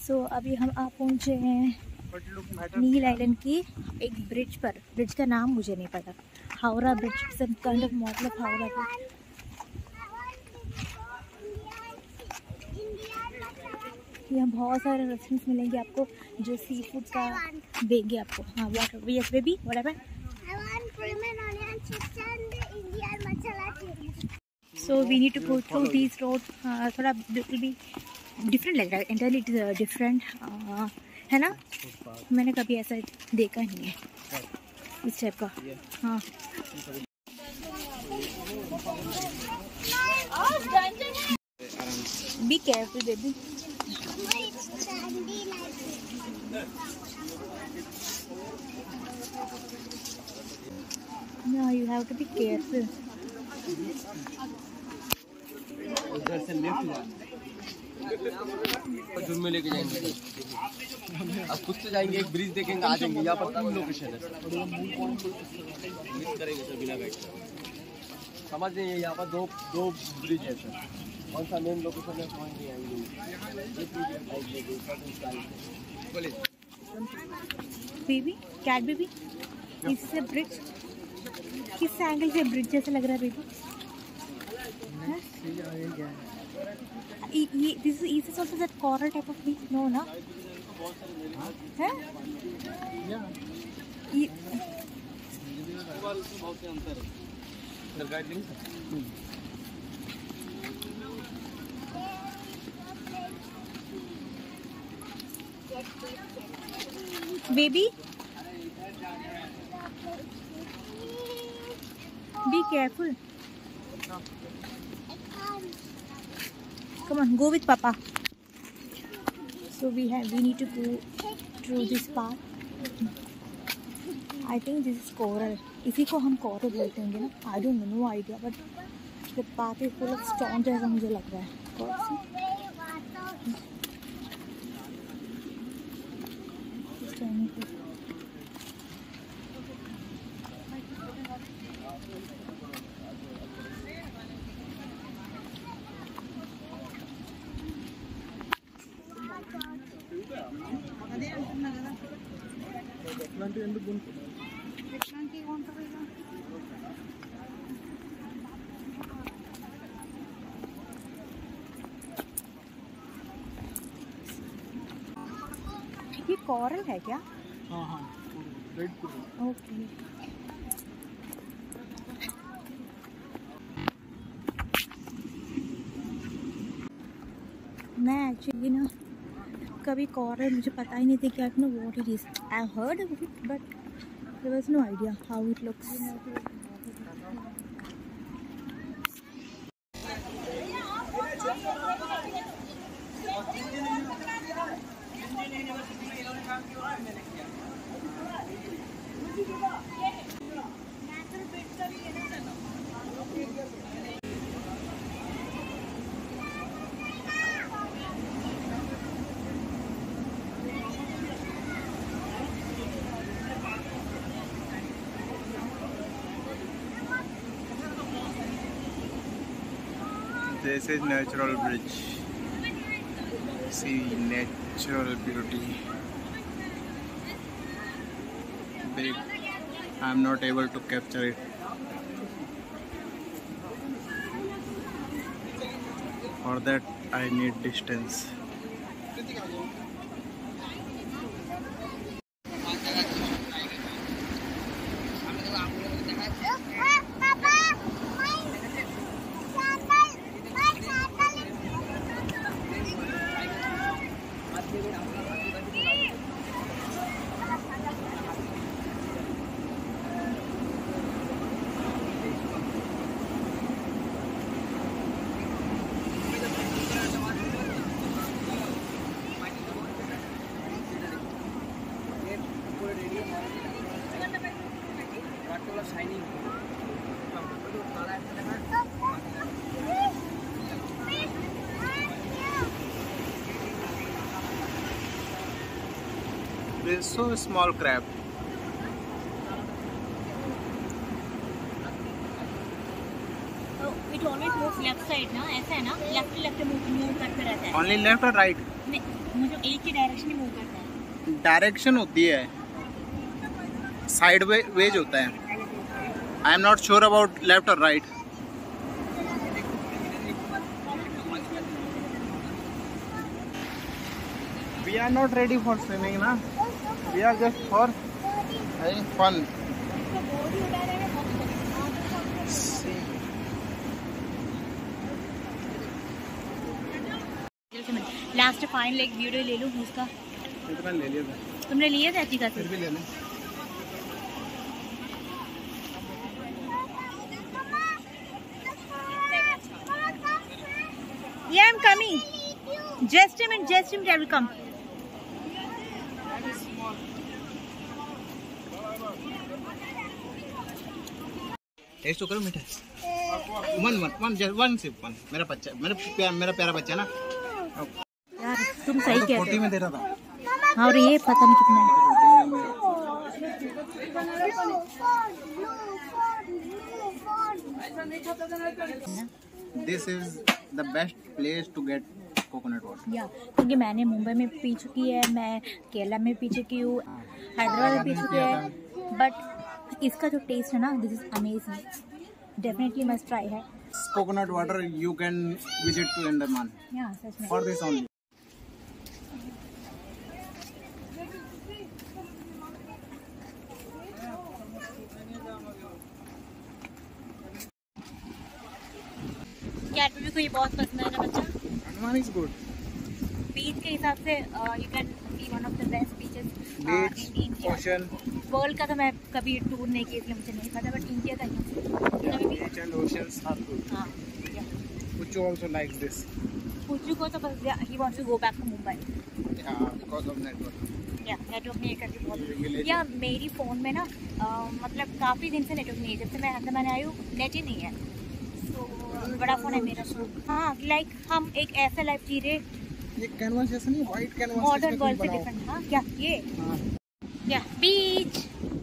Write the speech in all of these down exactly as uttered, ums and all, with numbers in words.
सो so, अभी हम आप पहुँचे हैं नील आइलैंड की एक ब्रिज पर। ब्रिज का नाम मुझे नहीं पता, हावड़ा ब्रिज, सब काइंड ऑफ मतलब हावड़ा ब्रिज। यहाँ बहुत सारे रेस्टोरेंट्स मिलेंगे आपको जो सी फूड का देंगे आपको। हाँ water, yes baby, whatever. So we need to go through this road. थोड़ा बिल्कुल भी डिफरेंट लग रहा है, एंटायरली इट इज डिफरेंट, है ना? मैंने कभी ऐसा देखा नहीं है इस टाइप का। हाँ be careful baby. No, you have to be careful. उधर से लेफ्ट झूम में लेके जाएंगे। अब कुछ तो जाएंगे, एक ब्रिज देखेंगे, आ जाएंगे। यहाँ पर तीन लोकेशन है, मिस करेंगे सर बिना गाइड। समझ नहीं है, यहाँ पर दो दो ब्रिज है सर। कौन सा मेन लोकेशन है समझ नहीं आएंगे। बेबी कैट बेबी, इससे ब्रिज किस एंगल से ब्रिज जैसा लग रहा है बेबी? ये this is also that coral type of beach, no ना? है ये बहुत से अंतर है सर। गाइड लेंगे baby, be careful. Come on, go with Papa. So we have we need to go through this path. I think this is coral. इसी को हम coral बोलते होंगे ना? I don't know, no idea. But the path is full of stones जैसा मुझे लग रहा है। ये कोरल है क्या? हाँ हाँ, रेड कोरल। ओके। मैं एक्चुअली ना कभी कोरल मुझे पता ही नहीं था कि I know what it is. I heard about it but there was no idea how it looks. This is natural bridge. See natural beauty. Big. I'm not able to capture it. For that I need distance. This is so small crab. Oh, it always moves left side ना ऐसा है ना, left left move करते रहता है। Only left और right? नहीं, मुझे एक ही डायरेक्शन ही मूव करता है। डायरेक्शन होती है, साइड वे वेज होता है। I am not sure about left और right. We are not ready for swimming ना, we are just for having fun. Last final एक वीडियो ले लूँ उसका। इतना ले लिया था। तुमने लिए थे अच्छी फिर भी ले लें। Yeah, I'm coming. Just a minute, just a minute, I will come. Taste तो करो मीठा। वन वन वन वन सिर्फ वन। मेरा बच्चा, मेरा प्या, मेरा प्यारा बच्चा ना। यार तुम सही कहते हो। फोर्टी में दे रहा था। और ये पता नहीं कितना है। This is the best place to get coconut water. या क्योंकि मैंने मुंबई में पी चुकी है, मैं केरला में पी चुकी हूँ, हैदराबाद में पी चुकी है, बट इसका जो टेस्ट है ना, this is amazing, definitely must try है। Coconut water you can visit to Andaman या सच में। for this only. कैडबरी को ये बहुत पसंद है ना बच्चा। Andaman is good. बीच के हिसाब से you can see one of the best beaches Beach, in India. ocean. World का तो मैं कभी टूर नहीं की इसलिए मुझे नहीं पता, बट इंडिया का ही। Beach and oceans are good. हाँ, Puchu also likes this. पुच्चू को तो बस ही wants to go back to Mumbai. Yeah, because of network. या नेटवर्क नहीं है करके बहुत। Village. या मेरी फ़ोन में ना अ, मतलब काफ़ी दिन से नेटवर्क नहीं है, जब से मैं अंदर मैंने आई हूँ नेट ही नहीं है। तो बड़ा फ़ोन है मेरा। हाँ, लाइक हम एक ऐसा लाइफ जी रहे, ये कैनवास जैसा नहीं, व्हाइट कैनवास मॉडर्न वर्ल्ड से डिफरेंट। हाँ क्या ये या बीच।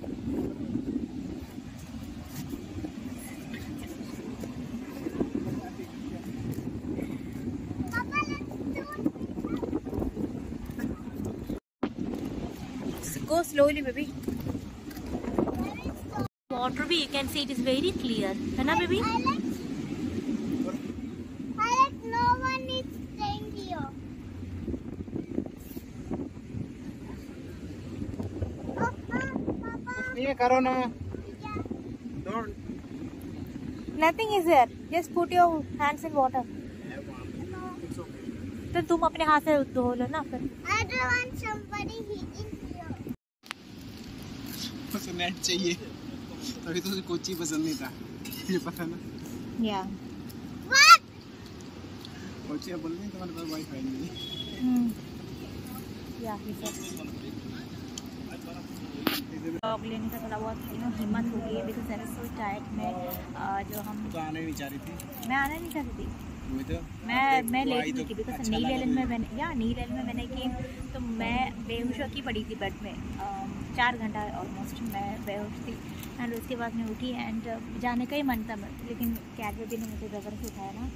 Go slowly, baby. Water भी you can see it is very clear, है ना baby? I like, I like no one is staying here. Papa, Papa. ये करो ना। Don't. Nothing is there. Just put your hands in water. It's okay. तो तुम अपने हाथ से धो लो ना फिर। I don't want somebody hitting here. उसे नेट चाहिए, तभी तो उसे कोची पसंद नहीं था, ये पता ना। या What? कोची अब बोल रही तुम्हारे पास वाईफाई नहीं है। हम्म या ये सब ब्लॉग लेने का थोड़ा बहुत यू नो हिम्मत हो गई है, because I was so tired में अ, जो हम तो आने नहीं चाह रही थी। मैं आना नहीं चाहती थी। वही तो। मैं मैं तो लेट आई हुई तो थी बिकॉज अच्छा नील लगा आइलैंड में मुझे। मैंने या नील आइलैंड में मैंने की तो मैं बेहोश होकर पड़ी थी बेड में अम, चार घंटा ऑलमोस्ट मैं बेहोश थी। एंड उसके बाद मैं उठी एंड जाने का ही मन था, लेकिन कैब बेबी ने मुझे ज़बरदस्ती उठाया ना,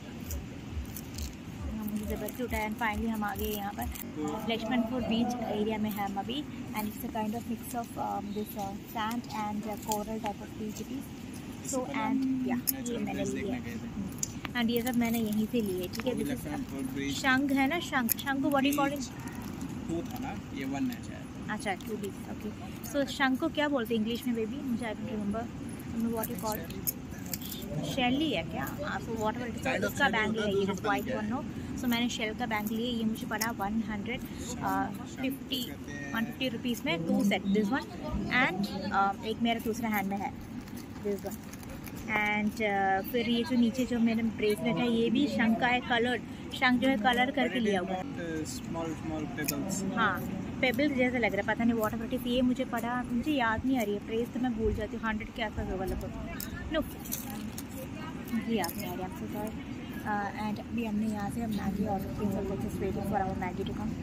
मुझे ज़बरदस्ती उठाया एंड फाइनली हम आ गए यहाँ पर लक्ष्मणपुर बीच एरिया में है हम अभी। And it's a kind of mix of this sand and coral type of beach it is. So and या ये मैंने लिया एंड ये सब मैंने यहीं से लिए, ठीक है। दिस इज शंख है ना, शंख शंख को बॉडी कॉलिंग टू था ना, ये वन है शायद। अच्छा टू बी ओके। सो शंख को क्या बोलते हैं इंग्लिश में बेबी, मुझे I don't remember what you call. Shelly है क्या? So whatever it is, उसका बैंगल है ये वाइट वन नो। सो मैंने शेल का बैंगल लिया, ये मुझे पड़ा one hundred fifty one fifty rupees में two set this one and एक मेरा दूसरा हैंड में है दिस वन। एंड uh, फिर ये जो नीचे जो मेरा ब्रेसलेट है ये भी शंख का है, कलर्ड शंख जो है कलर करके लिया हुआ है। Small small pebbles. हाँ पेबल्स जैसा लग रहा है, पता नहीं वाटर प्रूफ। ये मुझे पड़ा, मुझे याद नहीं आ रही है प्राइस, तो मैं भूल जाती हूँ, हंड्रेड के आसपास होगा लगभग। नो मुझे याद नहीं आ रही, आपसे सॉरी। एंड अभी हमने यहाँ से मैगी ऑर्डर की, just waiting for our Maggi to come.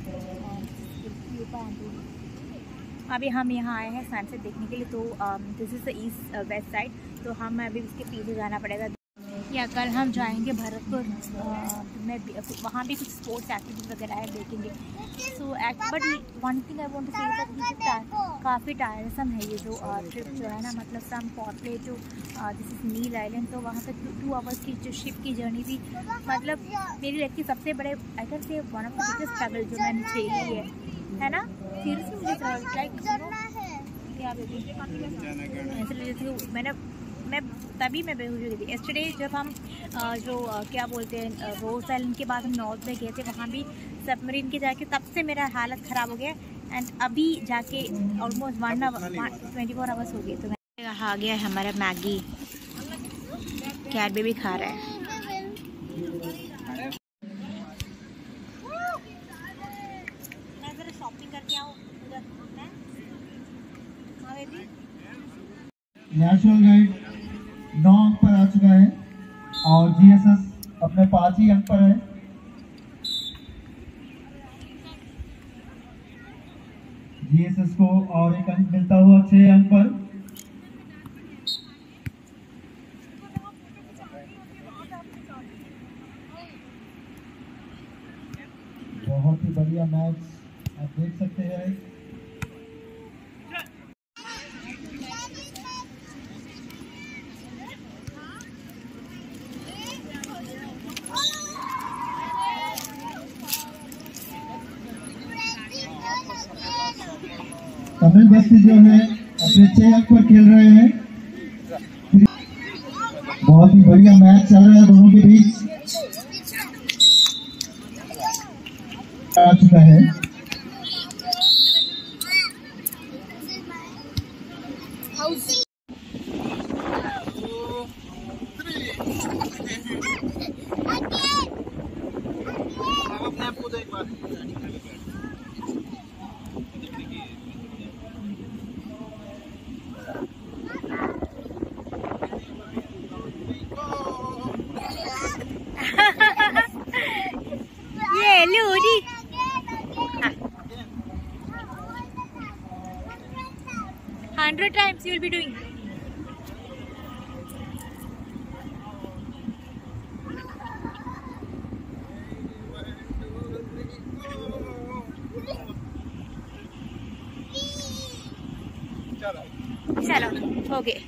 अभी हम यहाँ आए हैं सनसेट देखने के लिए, तो this is the east west side, तो हम अभी उसके पीछे जाना पड़ेगा। या कल हम जाएंगे भरतपुर में, वहाँ भी कुछ स्पोर्ट्स एक्टिविटीज वगैरह है, देखेंगे। So but one thing I want to say that काफ़ी टायरसम है ये जो ट्रिप जो है ना, मतलब from Port Blair to this is Neil Island. तो वहाँ पे टू आवर्स की जो शिप की जर्नी थी, मतलब मेरी लाइफ की सबसे बड़े I can say one of the biggest struggle जो मैंने झेली है, है ना। सीरियसली मुझे लाइक क्या बेबी ऐसे जैसे मैंने मैं तभी मैं बेहोश हो गई थी। यस्टरडे जब हम आ, जो आ, क्या बोलते हैं रोज आइलैंड के बाद हम नॉर्थ में गए थे, वहाँ भी सबमरीन के जाके तब से मेरा हालत ख़राब हो गया। एंड अभी जाके almost one hour twenty four hours हो गए। तो मैं आ गया है हमारा मैगी, कैट बेबी खा रहा है। मैं ज़रा शॉपिंग करके आऊँ उधर, हाँ बेबी। नेशनल गाइड नौ अंक पर आ चुका है और जीएसएस अपने पाँच ही अंक पर है। जीएसएस को और एक अंक मिलता हुआ छह अंक पर। बहुत ही बढ़िया मैच आप देख सकते हैं। कपिल बस्ती जो है अपने छह अंक पर खेल रहे हैं। बहुत ही बढ़िया मैच चल रहा है दोनों के बीच। आ चुका है ये लूरी hundred times you will be doing. चलो ओके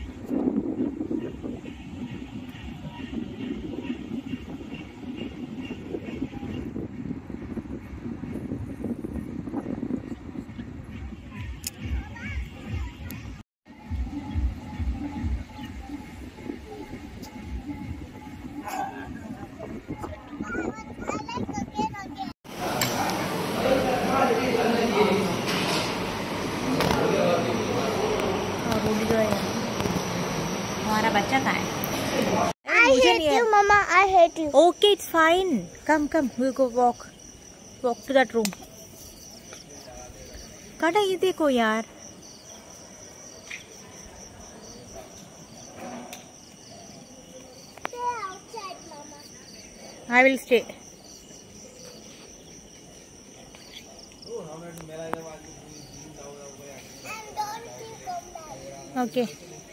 हमारा बच्चा कहाँ है? I hate you, Mama. I hate you. Okay, it's fine. Come, come. We'll go walk. Walk to that room. काटा ये देखो यार. Stay outside, Mama. I will stay. And don't keep on that. Okay.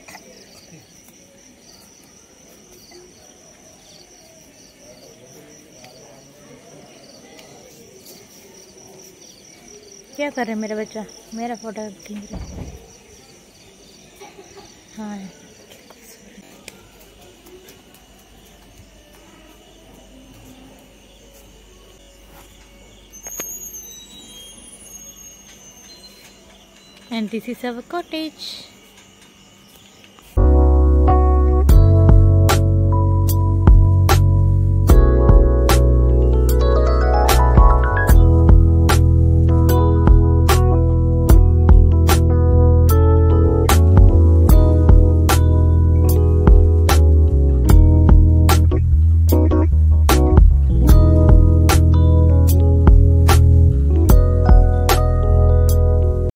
क्या कर रहे हैं मेरा बच्चा? मेरा फोटो खींच रहा है। हाँ and this is our cottage.